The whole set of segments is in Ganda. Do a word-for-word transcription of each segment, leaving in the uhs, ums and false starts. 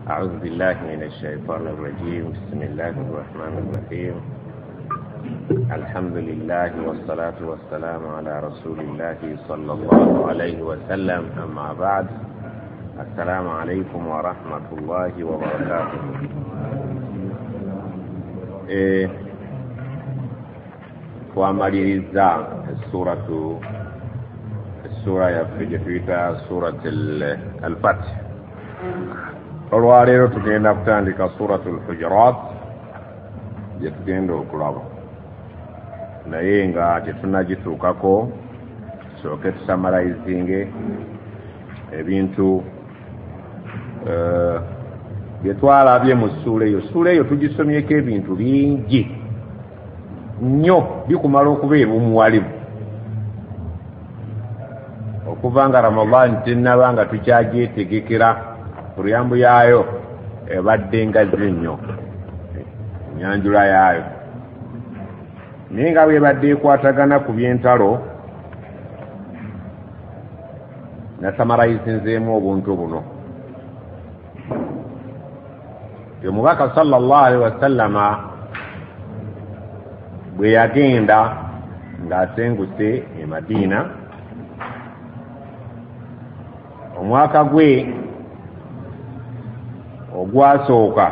أعوذ بالله من الشيطان الرجيم. بسم الله الرحمن الرحيم. الحمد لله والصلاة والسلام على رسول الله صلى الله عليه وسلم. أما بعد، السلام عليكم ورحمة الله وبركاته. إيه وعمليزا السورة السورة يفجفيتا سورة الفتح. olwaleero tugenda kutandika suratul hujurat gye tugenda okulaba, naye nga tetunagituukako tusooke tusamalayizinge ebintu bye twalabye mu ssuula eyo. Ssuula eyo tugisomyeko ebintu bingi nnyo bikumala okubeera omuwalimu okuva nga Ramadani tennaba nga tukyagyetegekera. Kuruyambu yayo ebadde ngazi nnyo, enyanjula yayo naye nga bwebadde ekwatagana ku by'entalo, nasamalayizinzeemu obuntu buno. Omubaka sallallahu alaihi wasallama bwe yagenda ng'asenguse e Madiina, omwaka gwe ogwasooka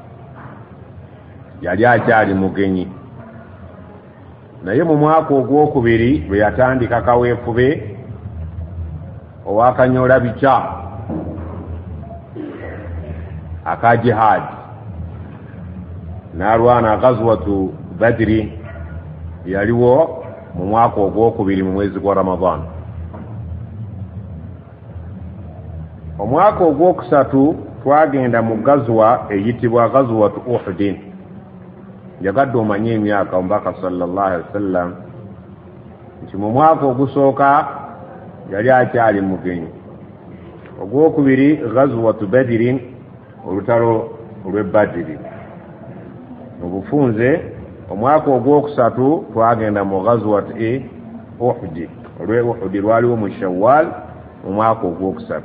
yali akyali mugenyi, naye mu mwaka ogwokubiri bwe yatandika kaweefube owakanyola bica aka jihaadi, n'alwana gazwatu badiri, yaliwo mu mwaka ogwokubiri mu mwezi gwa Ramadani. Omwaka ogwokusatu twagenda mu gazwa eyitibwa gazwatu Uhudin. Yagadde omanye emyaka omubaka sallallahu alaihi wasallam nti mu mwaka ogusooka yali akyali mugenyi. Ogwokubiri gazwatu Badirin, olutalo olw'e Badiri. Mu bufunze omwaka ogwokusatu twagenda mu gazwatu Uhud. olw'e Uhud lwaliwo mu Shawwal mu mwaka ogwokusatu.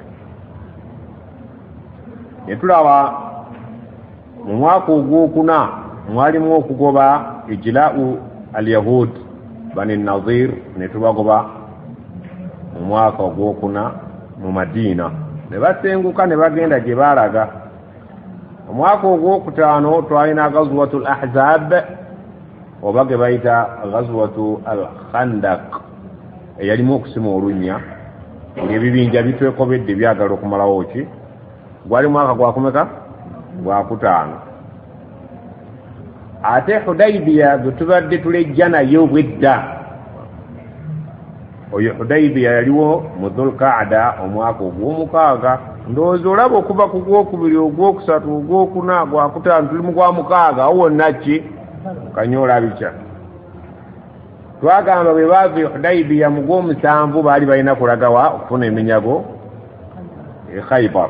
Netulaba mu mwaka ogwokuna mwalimu okugoba ijla'u al-Yahud Bani Nazir, netubagoba mu mwaka ogwokuna mu Madiina, ne basenguka ne bagenda gye baalaga. Omwaka ogwokutaano twalina gazwatu al-Ahzab, oba ge bayita gazwatu al-Khandaq, eyalimu okusima olunnya ng'ebibinja bitwekobedde byagala okumalawo ki. Gwali mwaka gwakumeka gwakutaano. Ate Hudaybiya gwe tubadde tulejja naye obwedda, oyo Hudaybiya yaliwo mu Dhul-Qa'da omwaka ogw'omukaaga. Ndowooza olaba okuva ku gwokubiri, ogwokusatu, ogwokuna, gwakutaano, tuli mu gwa mukaaga. Awo wonna ki kanyola bica. Twagamba bwe baava e Hudaybiya mu gw'omusanvu baali balina kulagawa okufuna eminyago e Khaybar.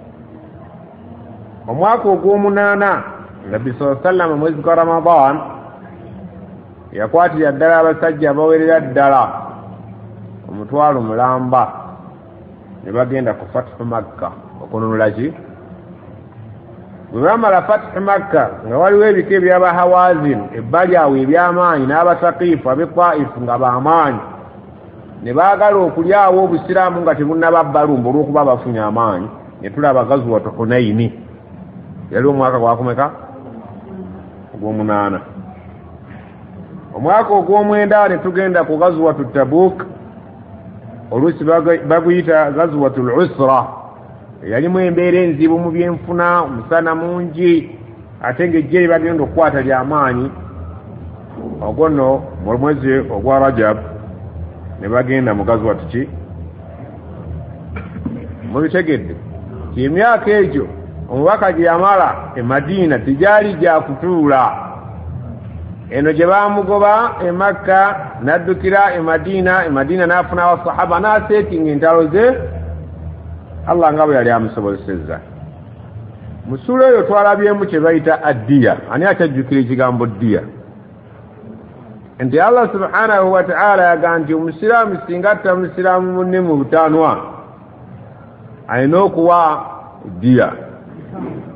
Omwaka ogw'omunaana Nabbi sallallahu alaihi wasallam mwezi gwa Ramadan yakwatira ddala abasajja abawerera ddala omutwalo mulamba, ne bagenda ku Fathu Makka okununula ki. Bwe bamala Fathu Makka nga waliwo ebika eby'Abahawazin ebbali awo eby'amaanyi, n'Abasaqifu ab'e Taif nga b'amaanyi, ne baagala okulyawo obusiraamu nga tebunnaba balumba olw'okuba bafunye amaanyi. Ne tulaba gazwatu Hunaini, yali omwaka gwakumeka ogw'omunaana. Omwaka ogw'omwenda ne tugenda ku gazwatu Tabuk, oluusi baguyita gazwatu al-Usra, eyalimu embeera enzibu mu byenfuna, omusana mungi, ate ng'ejje bagenda okukwata ly'amaanyi. Ogwo nno mu mwezi ogwa Rajab ne bagenda mu gazwatu ki. Mubitegedde ti emyaka egyo omubaka gye yamala e Madiina tegyali gya kutuula. Eno gye baamugoba e Makka n'addukira e Madiina, e Madiina n'afuna abasahaba n'aseetinga entalo ze, Allah nga bwe yali amusobozesezza. Mu ssuula eyo twalabyemu kye bayita addiya. Ani akyajjukira ekigambo ddiya? Nti Allah subhanahu wa ta'ala yaga nti omusiraamu singa atta musiraamu munne mu butanwa alina okuwa ddiya.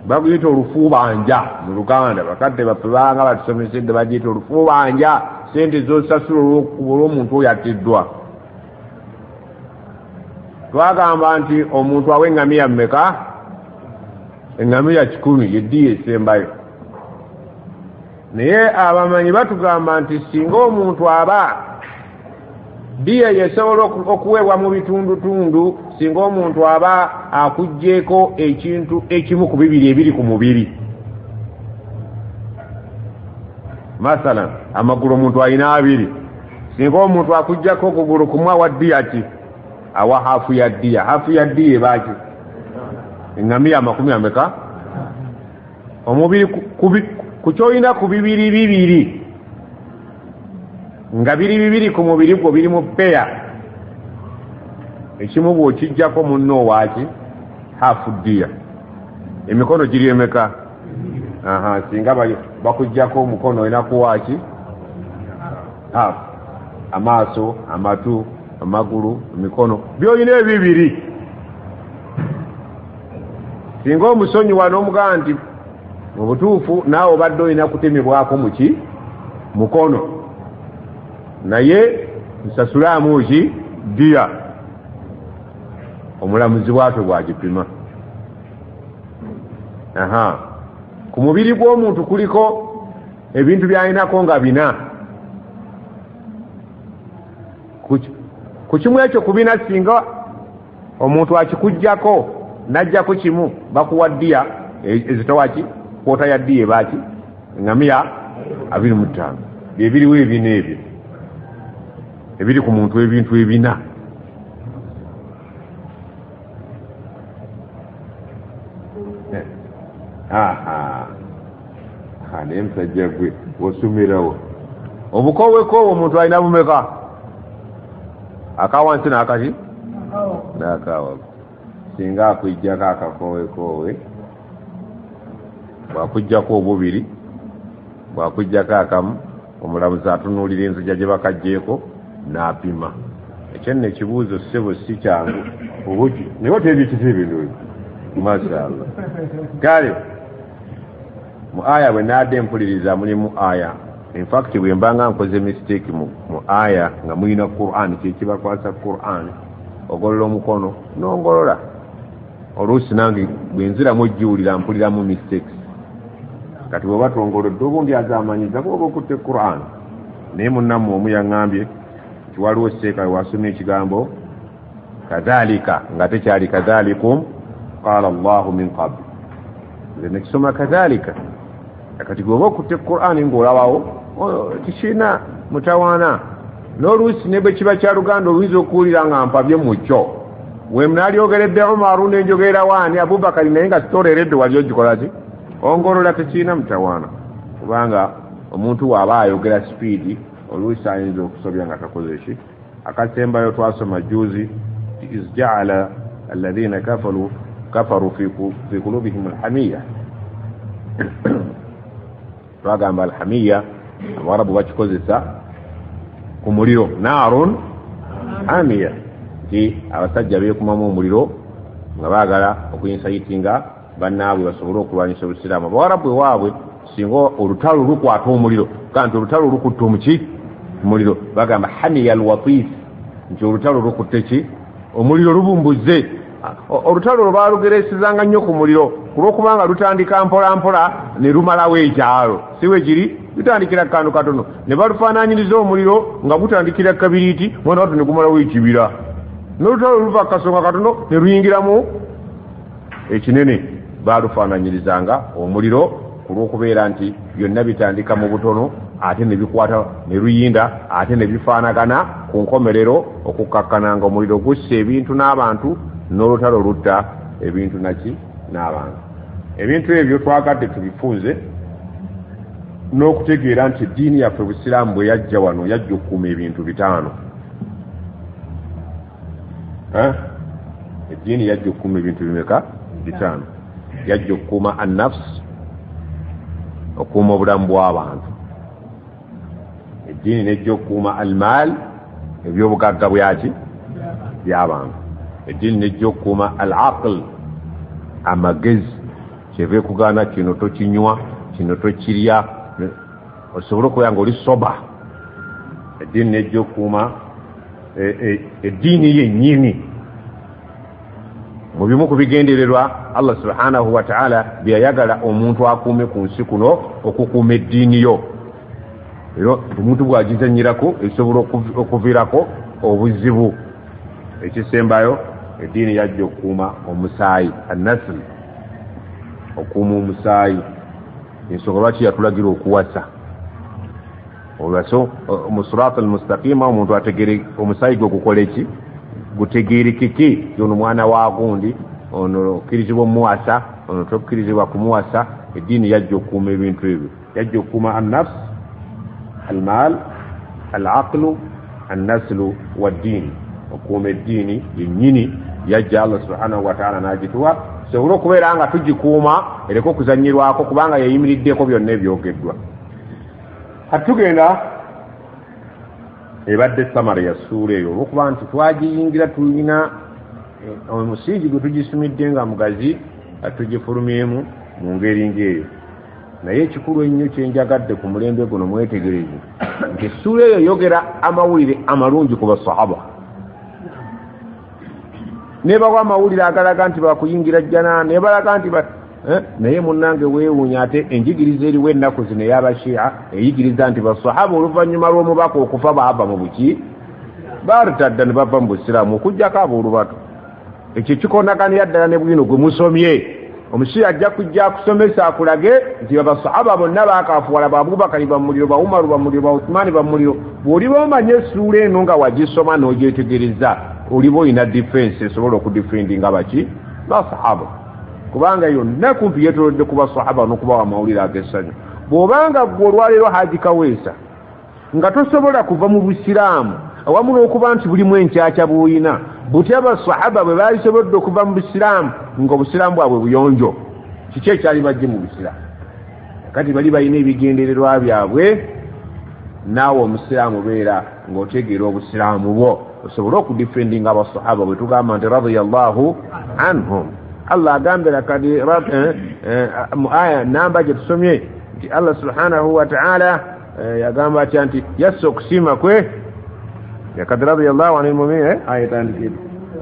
bagiyita olufuubanja mu Luganda bakadde baffe banga batusomesedde bagiyita olufuubanja sente zosasula olw'omuntu oyo attiddwa twagamba nti omuntu awa eŋŋamiya mmeka eŋŋamiya kikumi yeddiya esembayo naye abamanyi batugamba nti singa omuntu aba diya yesobola okuweebwa mu bitundutundu singa omuntu aba akugjeeko ekintu ekimu ku bibiri ebiri ku mubiri masalan amagulu omuntu alina abiri singa omuntu akuggyako okugulu kumwe awa diya ki awa hafu ya diya hafu ya diya ebaki eŋŋamiya amakumi ameka omubiri ku kyolina ku bibiri bibiri nga biri bibiri ku mubiri gwo biri mu peya ekimu bw'okijjako munno owaki hafu diya emikono giri emeka aha singa bakujjako omukono olina kuwaki hafu amaaso amatu amagulu emikono byolina ebibiri singa omusonyiwa n'omugamba nti mu butuufu naawe obadde olina kutemebwako muki mukono naye nsasulaamu ki diya omulamuzi bwatyo bwagipima aha ku mubiri gw'omuntu kuliko ebintu byalinako nga bina ku kimu ekyo ku bina singa omuntu akikuggyako n'ajjako kimu bakuwa diya ezitawaki kwota ya diya ebaki eŋŋamiya abiri mu ttaano byebiriwo ebina ebyo ebiri ku muntu ebintu ebina naye musajja gwe osumirawo obukowekoowe omuntu alina bumeka akawansi n'akaki n'akawa singa akwijjako akakowekoowe bwakujjako obubiri bwakujjako akamu omulamuzi atunuulira enzija gye bakajjeeko n'apima ekyo nno ekibuuzo ssebo si kyangu obuki naye otebikisa ebintu mashallah kale mu aya bwe naadde mpuliriza mulimu aya infact bwe mbanga nkoze mistake mu, mu aya nga mulina Qur'an kyekibakwasa Qur'an ogolola omukono nongolola oluusi nange bwe nziramu ojjiwulira mpuliramu mistakes kati bwe batongolodde obundi azamanyiza kuba okutte Qur'an naye munnammwe omu yaŋŋambye kiwaliwo seeka wasomye ekigambo kadhalika nga tekyali kadhalikum qala Allahu min qabl nze nekisoma kadhalika kati gwe oba okutte Qur'an ng'olabawo tikina mutawaana n'oluusi ne bwe kiba kya Luganda oluyinza okuwulira nga mpabye mu kyo we mnaalyogeredde Umaru n'enjogerera waani Abubakari naye nga sitooleredde wali ogikola ki ongolola tekiina mutawaana kubanga omuntu waaba ayogera sipiidi oluusi ayinza okusobya nga takoze ki akasembayo twasoma juzi iz ja'ala alladhina kafaru kafaru fi qulubihim alhamiya twagamba alhamiya abarabu bakikozesa ku muliro naarun hamiya ti abasajja beekumamu omuliro nga baagala okuyinsayitinga bannaabwe basobole okulwanyisa obusiraamu abawarabu ewaabwe singa olutalo lukwata omuliro kanti olutalo lukutta omuki omuliro bagamba hamiya alwatif nti olutalo lukutte ki omuliro lubumbuze olutalo lwe baalugeresezanga nnyo ku muliro kulwokubanga lutandika mpola mpola ne lumalawo ekyalo siwe kiri lutandikira kantu katono ne balufaananyiriza omuliro nga gutandikira kabiriiti mwana watu ne gumalawo ekibira n'olutalo luva kasonga katono ne luyingiramu ekinene baalufaananyirizanga omuliro kulw'okubeera nti byonna bitandika mu butono ate ne bikwata ne luyinda ate ne bifaanagana ku nkomerero okukkakkananga omuliro gussa ebintu n'abantu n'olutalo lutta ebintu naki n'abantu ebintu ebyo twagadde tubifunze n'okutegeera nti eddiini yaffe busiraamu bwe yajja wano yajja okukuuma ebintu bitaano eddiini yajja okukuuma ebintu bimeka bitaano yajja okukuuma annafs okukuuma obulamu bw'abantu eddiini nejja okukuuma almaal ebyobugagga bwaki by'abantu eddiini nejja okukuuma al aql amagezi kyeve kugaana kino tokinywa kino tokirya osobola okubeera nga oli soba eddiini nejja okukuuma eddiini yennyini mu bimu ku bigendererwa Allah subhanahu wa ta'ala byayagala omuntu akuume ku nsi kuno okukuuma eddiini yo era omuntu bw'agizanyirako esobola okuviirako obuzibu ekisembayo eddiini yajja okukuuma omusaayi annasl okuuma omusaayi ensonga lwaki yatulagira okuwasa olwaso mu siraat almustaqima omuntu ategere omusaayi gwe gukola eki gutegeerekeke ono mwana wa gundi ono okkirizibwa omuwasa ono tokkirizibwa kumuwasa eddiini yajja okukuuma ebintu ebyo yajja okukuuma annafs almaal alaqlu annaslu waddiini okukuuma eddiini yennyini yajja Allah subhanahu wa ta'ala n'agituwa sobola okubeera nga tugikuuma ereka okuzanyirwako kubanga yayimiriddeko byonna ebyogeddwa hatugenda ebadde samara ya ssuula eyo olwokuba nti twagiyingira tulina omusingi gwe tugisumidde nga mugazi atugifulumyemu mu ngeri ng'eyo naye ekikulu ennyo kyenjagadde ku mulembe guno mwetegereze nti essuula eyo yogera amawulire amalungi ku basahaba nebawa amawulire agalaga nti bakuyingira jjana nebalaga nti naye munnange weewuunya ate enjigiriza eriwo ennaku zino ey'abashiya eyigiriza nti basahaba oluvannyuma lw'omubaka okufa baava mu buki baritadda ne bava mu busiraamu okugjako aboolubato ekyo kikonaganira ddala ne bwino gwe musomye omushiya ajja kujja akusomesa akulage nti abasahaba bonna baakafuwala ba Abubakari bamuliro ba Umaru bamuliro ba Uthmani bamuliro bw'oliba omanye essuula eno nga wagisoma n'ogyetegereza oliba olina defense esobola okudifendinga baki basahaba kubanga yonna kumpi yeetolodde ku basahaba n'okubawa amawulire ag'essanyu bw'obanga gwe olwaleero Haji Kaweesa nga tosobola kuva mu busiraamu awamu n'okuba nti bulimu enkyakya bw'olina buti abasahaba bwe baalisobodde okuva mu busiraamu nga obusiraamu bwabwe buyonjo kiki ekyali bajje mu busiraamu kati bali balina ebigendererwa byabwe naawe omusiraamu beera ng'otegeera obusiraamu bwo osobola okudifendinga abasahaba bwe tugamba nti radiyallahu anhum Allah agambira kadi mu aya namba gye tusomye nti Allah subhanahu wa ta'ala yagamba atya nti yassa okusiima kwe yakad radiyallahu anil mu'minin aya etandikira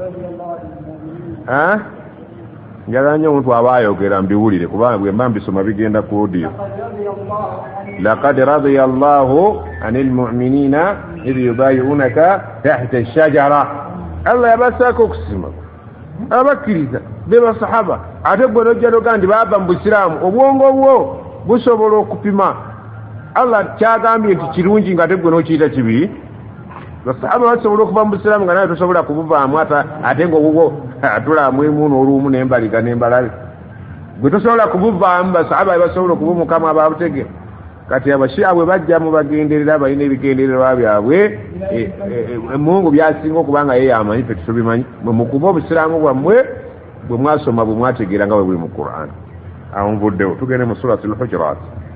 njagala nnyo omuntu aba ayogera mbiwulire kubanga bwe mba mbisoma bigenda ku audio laqad radiyallahu anil mu'minina idh yubayi'unaka tahta ash-shajara Allah yabasaako okusiima abakkiriza be basahaba ate gwe nojja noga nti baava mu busiraamu obwongo bwo busobola okupima Allah kyagambye nti kirungi nga ate gwe n'okiyita kibi basahaba basobola okuva mu busiraamu nga nawe tosobola kubuvaamu ate ngaobubwo atulaamu emu n'oluumu n'embaliga n'embalabe gwe tosobola kubuvaamu basahaba basobola okubumukamu ababutegera kati abashiya bwe bajja mu bagenderera balina ebigendererwa byabwe emungu byasinga okubanga ye yamanyi ffe tubimanyi mwe mukuba obusiraamu bwammwe bwe mwasoma bwe mwategeera nga bwe buli mu Qur'an awo nvuddewo tugende mu surati al-Hujurat